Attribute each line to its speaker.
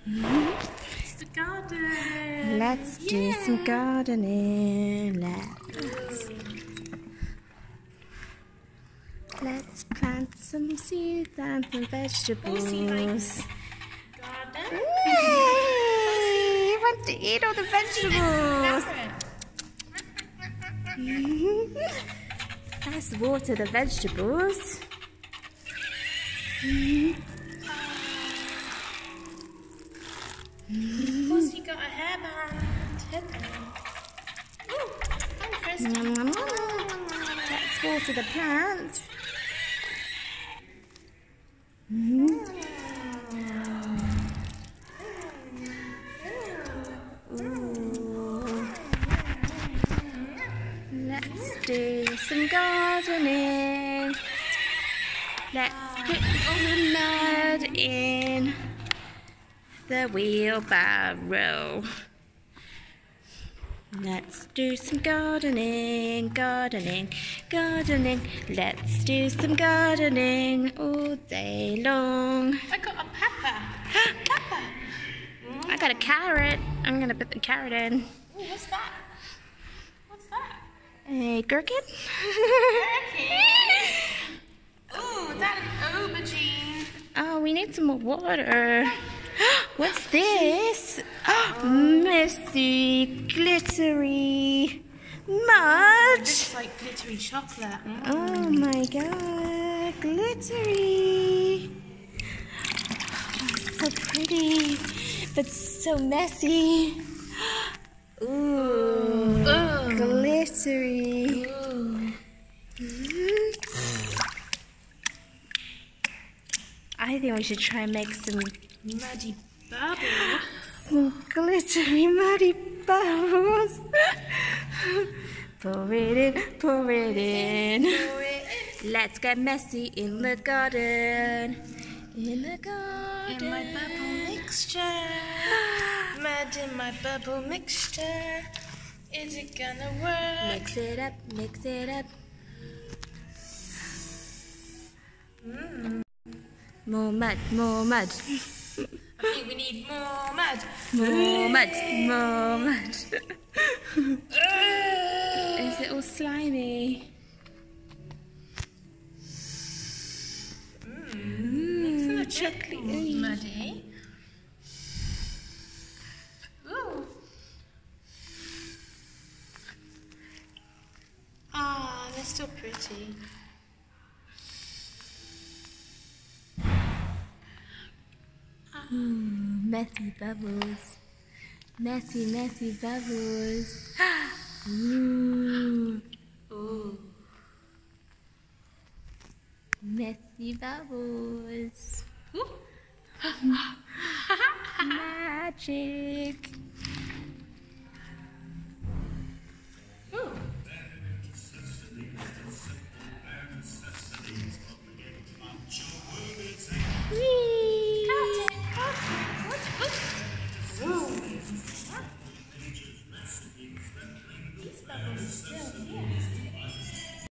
Speaker 1: It's the garden.
Speaker 2: Let's do some gardening. Let's plant some seeds and some vegetables.
Speaker 1: Garden.
Speaker 2: Yay! He wants to eat all the vegetables. Let's water the vegetables.
Speaker 1: Pussy got a hairband. Ooh, I'm frisky.
Speaker 2: Let's water the plants. Let's do some gardening. Let's put some mud in the wheelbarrow. Let's do some gardening. Let's do some gardening all day long.
Speaker 1: I got a pepper.
Speaker 2: I got a carrot. I'm gonna put the carrot in.
Speaker 1: Ooh, what's that? What's that?
Speaker 2: A gherkin?
Speaker 1: Ooh, that is aubergine.
Speaker 2: Oh, we need some more water. What's this? Messy, glittery mud.
Speaker 1: Looks like glittery chocolate.
Speaker 2: Oh my god, glittery. So pretty, but so messy. Ooh, glittery. I think we should try and make some
Speaker 1: Muddy bubbles.
Speaker 2: some glittery muddy bubbles. Pour it in, pour it in. Let's get messy in the garden. In the garden.
Speaker 1: In my bubble mixture. Mud in my bubble mixture. Is it gonna work?
Speaker 2: Mix it up, mix it up. More mud, more mud.
Speaker 1: I think we need more mud.
Speaker 2: More mud, more mud. Is it all slimy? Chocolate.
Speaker 1: Muddy. Ooh. Ah, they're still pretty.
Speaker 2: Messy bubbles. Messy, messy bubbles. Ooh.
Speaker 1: Ooh.
Speaker 2: Messy bubbles.
Speaker 1: Ooh.
Speaker 2: Magic.